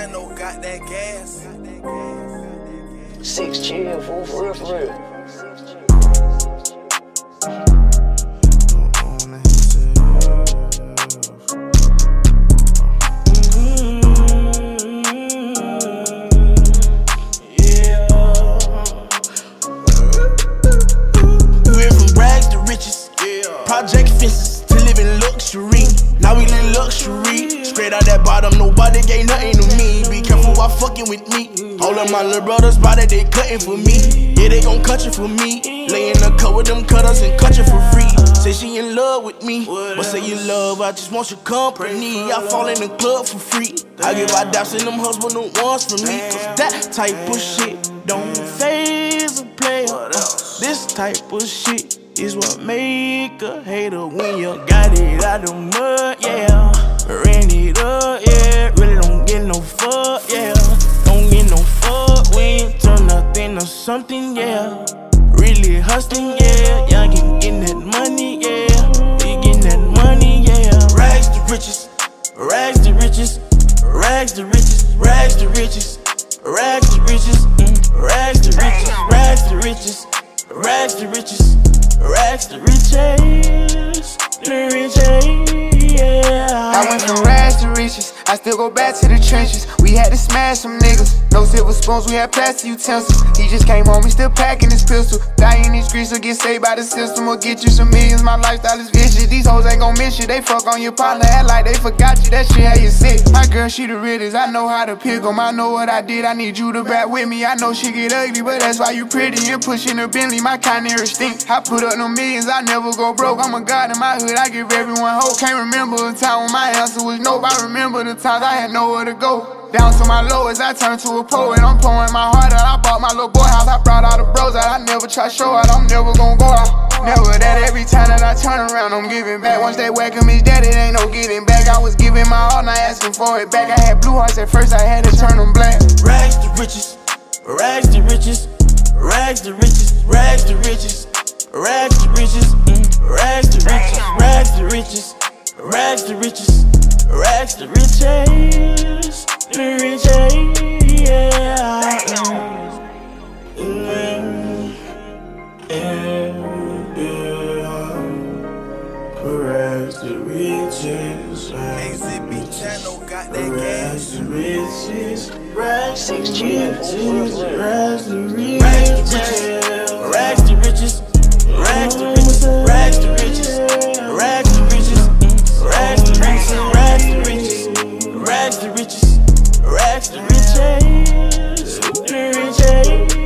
channel got that gas. 6 chill, fool, for real, for real. Project fences to live in luxury. Now we live luxury. Straight out that bottom, nobody gave nothing to me. Be careful while fucking with me. All of my little brothers body, they cutting for me. Yeah, they gon' cut you for me. Lay in the cut with them cutters and cut you for free. Say she in love with me, but say you love, I just want your company. I fall in the club for free. I give my daps and them husband the ones for me. Cause that type of shit don't faze a player. This type of shit is what make a hater when you got it out the mud, yeah. Ran it up, yeah. Really don't get no fuck, yeah. Don't get no fuck when you turn nothing to something, yeah. Really hustling, yeah. Y'all getting that money, yeah. We getting that money, yeah. Rags to riches, rags to riches, rags to riches, rags to riches, rags to riches, rags to riches, rags to riches, rags to riches. Rags to riches, the riches, yeah. I went from rags to riches, I still go back to the trenches. We had to smash some niggas, no silver spoons, we had plastic utensils. He just came home, he still packing his pistol. Die in these streets or get saved by the system or get you some millions. My lifestyle is vicious, these hoes ain't gon' miss you. They fuck on your partner, act like they forgot you, that shit had you sick. My girl, she the realest, I know how to pick 'em. I know what I did, I need you to back with me. I know she get ugly, but that's why you pretty and pushing a Bentley. My kind of stink, I put up no millions, I never go broke. I'm a god in my hood, I give everyone hope. Can't remember a time when my answer was nope. I remember the times I had nowhere to go. Down to my lowest, I turned to a poet. I'm pouring my heart out, I bought my little boy house. I brought all the bros out, I never try to show out. I'm never gonna go out. Never that every time that I turn around, I'm giving back. Once they welcome his dad, it ain't no getting back. I was giving my all, not asking for it back. I had blue hearts at first, I had to turn them black. Rags to riches, rags to riches, rags to riches, rags to riches, rags to riches, rags to riches, rags to riches, rags to riches, rags to riches, the riches, yeah. Rags to riches, AZB channel got that rags gas. to riches, rags 6 chill, fool, for real. rags to riches, rags to riches, rags to riches, rags to riches, rags to riches, rags to riches, rags to riches, rags to riches, rags to riches, the riches.